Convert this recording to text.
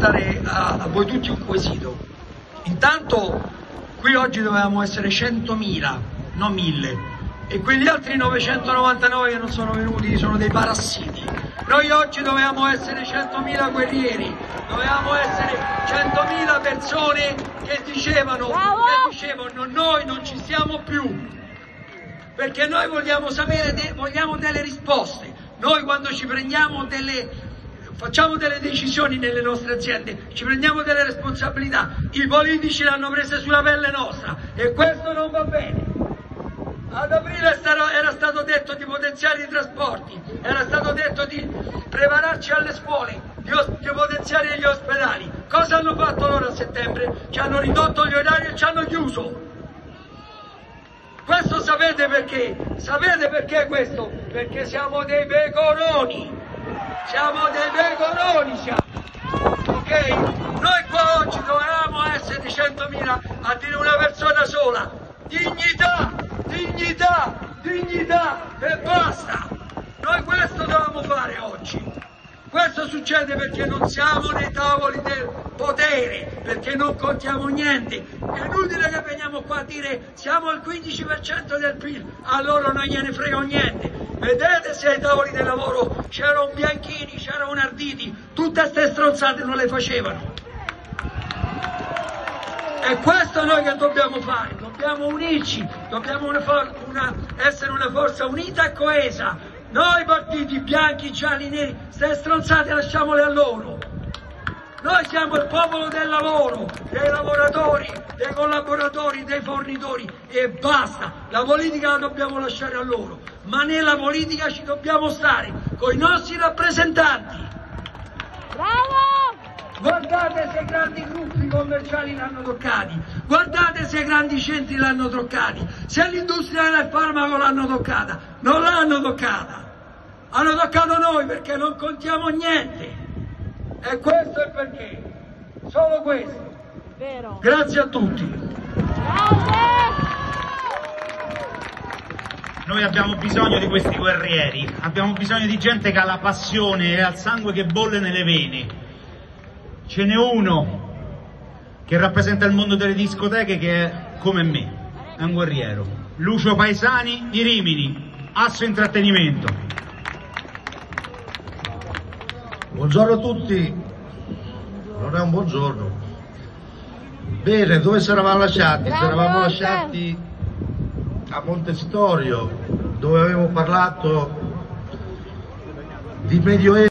dare a voi tutti un quesito. Intanto qui oggi dovevamo essere 100.000, non 1.000, e quegli altri 999 che non sono venuti sono dei parassiti. Noi oggi dovevamo essere 100.000 guerrieri, dovevamo essere 100.000 persone che dicevano noi non ci siamo più, perché noi vogliamo sapere, vogliamo delle risposte. Noi quando ci prendiamo facciamo delle decisioni nelle nostre aziende, ci prendiamo delle responsabilità, i politici l'hanno presa sulla pelle nostra e questo non va bene. Ad aprile era stato detto di potenziare i trasporti, era stato detto di prepararci alle scuole, di potenziare gli ospedali. Cosa hanno fatto loro a settembre? Ci hanno ridotto gli orari e ci hanno chiuso. Questo sapete perché? Sapete perché questo? Perché siamo dei pecoroni! Siamo dei pecoroni, siamo! Ok? Noi qua oggi dovevamo essere 100.000 a dire una persona sola. Dignità! Dignità! Dignità! E basta! Noi questo dovevamo fare oggi. Questo succede perché non siamo nei tavoli del potere, perché non contiamo niente. È inutile che veniamo qua a dire siamo al 15% del PIL, a loro non gliene frega niente. Vedete se ai tavoli del lavoro c'era un Bianchini, c'era un Arditi, tutte queste stronzate non le facevano. E questo noi che dobbiamo fare, dobbiamo unirci, dobbiamo essere una forza unita e coesa. Noi partiti bianchi, gialli, neri, queste stronzate lasciamole a loro. Noi siamo il popolo del lavoro, dei lavoratori, dei collaboratori, dei fornitori e basta. La politica la dobbiamo lasciare a loro, ma nella politica ci dobbiamo stare con i nostri rappresentanti. Bravo! Guardate se grandi gruppi commerciali l'hanno toccati, guardate se grandi centri l'hanno toccati, se l'industria del farmaco l'hanno toccata, non l'hanno toccata, hanno toccato noi perché non contiamo niente e questo è perché, solo questo. Vero. Grazie a tutti. Noi abbiamo bisogno di questi guerrieri, abbiamo bisogno di gente che ha la passione e ha il sangue che bolle nelle vene. Ce n'è uno che rappresenta il mondo delle discoteche che è come me, è un guerriero. Lucio Paesani di Rimini, Asso Intrattenimento. Buongiorno a tutti, non è un buongiorno. Bene, dove ci eravamo lasciati? Ci eravamo lasciati a Montecitorio, dove avevo parlato di Medioevo.